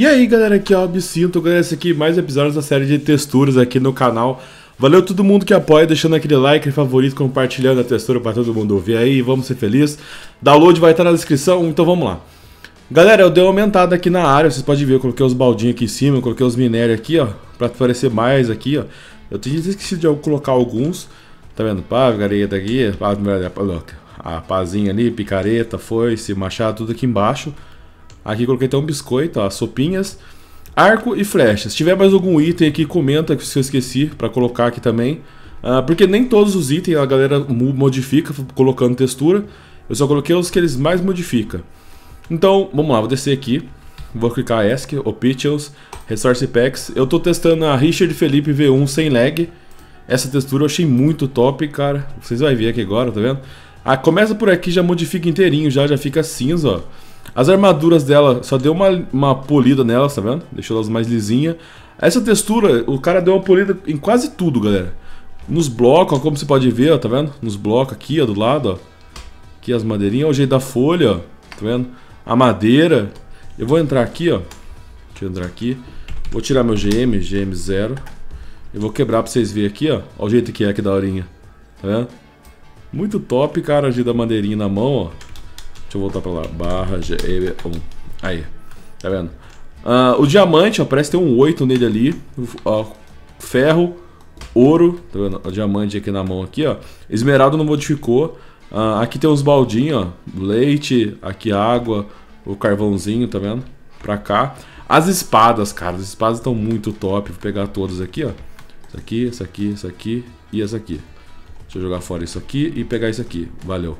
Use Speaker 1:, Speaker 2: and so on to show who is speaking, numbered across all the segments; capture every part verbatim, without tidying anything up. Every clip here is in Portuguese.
Speaker 1: aí galera, aqui é o Absinto, galera, esse aqui mais episódios da série de texturas aqui no canal. Valeu todo mundo que apoia, deixando aquele like, favorito, compartilhando a textura pra todo mundo ver aí, vamos ser felizes. Download vai estar na descrição, então vamos lá. Galera, eu dei uma aumentada aqui na área, vocês podem ver, eu coloquei os baldinhos aqui em cima, eu coloquei os minérios aqui, ó, pra aparecer mais aqui, ó. Eu tinha esquecido de colocar alguns, tá vendo? Pá, picareta aqui, pá, a pazinha ali, picareta, foice, machado, tudo aqui embaixo. Aqui coloquei até um biscoito, ó, sopinhas, arco e flecha. Se tiver mais algum item aqui, comenta que eu esqueci pra colocar aqui também. uh, Porque nem todos os itens a galera modifica colocando textura. Eu só coloquei os que eles mais modificam. Então, vamos lá, vou descer aqui. Vou clicar ESC, Options, Resource Packs. Eu tô testando a Richard Felipe V um sem lag. Essa textura eu achei muito top, cara. Vocês vão ver aqui agora, tá vendo? Ah, começa por aqui, já modifica inteirinho, já, já fica cinza, ó. As armaduras dela, só deu uma, uma polida nelas, tá vendo? Deixou elas mais lisinhas. Essa textura, o cara deu uma polida em quase tudo, galera. Nos blocos, ó, como você pode ver, ó, tá vendo? Nos blocos aqui, ó, do lado, ó. Aqui as madeirinhas, ó, o jeito da folha, ó. Tá vendo? A madeira. Eu vou entrar aqui, ó. Deixa eu entrar aqui. Vou tirar meu G M, G M zero. Eu vou quebrar pra vocês verem aqui, ó. Ó o jeito que é aqui da horinha. Tá vendo? Muito top, cara, o jeito da madeirinha na mão, ó. Deixa eu voltar pra lá. Barra G M um. Aí. Tá vendo? Uh, o diamante, ó. Parece ter um oito nele ali. Ó, ferro. Ouro. Tá vendo? O diamante aqui na mão aqui, ó. Esmeralda não modificou. Uh, aqui tem uns baldinhos, ó. Leite. Aqui água. O carvãozinho, tá vendo? Pra cá. As espadas, cara. As espadas estão muito top. Vou pegar todas aqui, ó. Isso aqui, essa aqui, essa aqui e essa aqui. Deixa eu jogar fora isso aqui e pegar isso aqui. Valeu.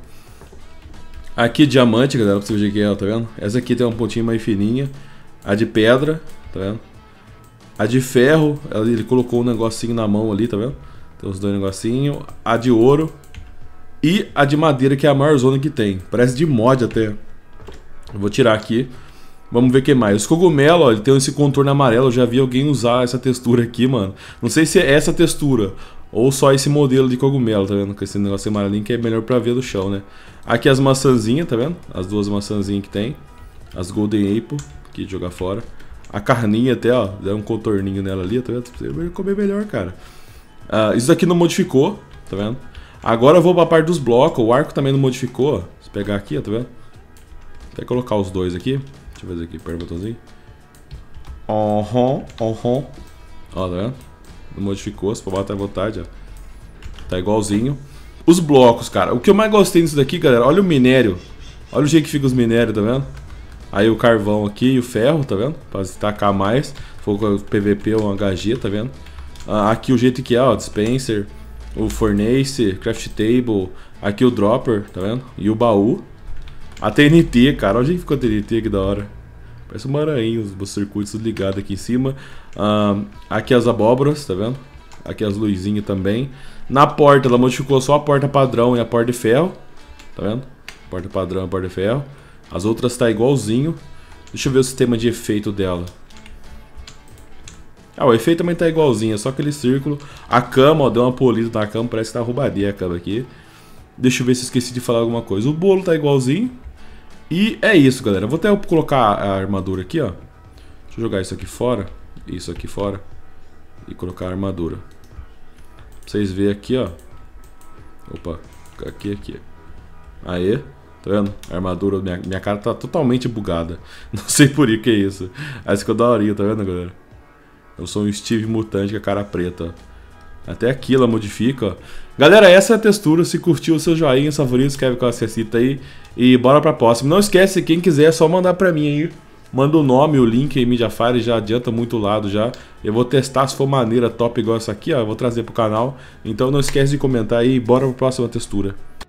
Speaker 1: Aqui diamante, galera, pra você ver o que é, tá vendo? Essa aqui tem um pontinho mais fininha. A de pedra, tá vendo? A de ferro, ele colocou um negocinho na mão ali, tá vendo? Tem os dois negocinhos. A de ouro. E a de madeira, que é a maior zona que tem. Parece de mod até. Eu vou tirar aqui. Vamos ver o que mais. Os cogumelos, ó, ele tem esse contorno amarelo. Eu já vi alguém usar essa textura aqui, mano. Não sei se é essa textura ou só esse modelo de cogumelo, tá vendo? Com esse negócio amarelinho que é melhor pra ver do chão, né? Aqui as maçãzinhas, tá vendo? As duas maçãzinhas que tem. As Golden Apple, aqui de jogar fora. A carninha até, ó, deu um contorninho nela ali, tá vendo? Pra você comer melhor, cara. Uh, isso aqui não modificou, tá vendo? Agora eu vou pra parte dos blocos. O arco também não modificou, ó. Se pegar aqui, ó, tá vendo? Até colocar os dois aqui. Deixa eu fazer aqui, aperta o botãozinho. Aham, aham. Ó, tá vendo? Não modificou, se for botar à vontade, ó. Tá igualzinho. Os blocos, cara. O que eu mais gostei disso daqui, galera, olha o minério. Olha o jeito que fica os minérios, tá vendo? Aí o carvão aqui e o ferro, tá vendo? Pra destacar mais. Se for com P V P ou um H G, tá vendo? Ah, aqui o jeito que é, ó. Dispenser, o Furnace, Craft Table. Aqui o Dropper, tá vendo? E o baú. A T N T, cara. Olha o jeito que ficou a T N T aqui da hora. Parece um maranhão, os circuitos ligados aqui em cima. Ah, aqui as abóboras, tá vendo? Aqui as luzinhas também. Na porta, ela modificou só a porta padrão e a porta de ferro. Tá vendo? Porta padrão e porta de ferro. As outras tá igualzinho. Deixa eu ver o sistema de efeito dela. Ah, o efeito também tá igualzinho, é só aquele círculo. A cama, ó, deu uma polida na cama, parece que tá roubadinha a cama aqui. Deixa eu ver se eu esqueci de falar alguma coisa. O bolo tá igualzinho. E é isso, galera. Vou até colocar a armadura aqui, ó. Deixa eu jogar isso aqui fora. Isso aqui fora. E colocar a armadura. Pra vocês verem aqui, ó. Opa, aqui, aqui. Aê, tá vendo? A armadura, minha, minha cara tá totalmente bugada. Não sei por que é isso. Essa ficou daorinha, tá vendo, galera? Eu sou um Steve mutante com a cara preta, ó. Até aqui ela modifica, ó. Galera, essa é a textura. Se curtiu, o seu joinha, favorito, escreve com a cecita aí. E bora pra próxima. Não esquece, quem quiser é só mandar pra mim aí. Manda o nome, o link aí, Mediafire, já adianta muito o lado já. Eu vou testar se for maneira top igual essa aqui, ó. Eu vou trazer pro canal. Então não esquece de comentar aí e bora pra próxima textura.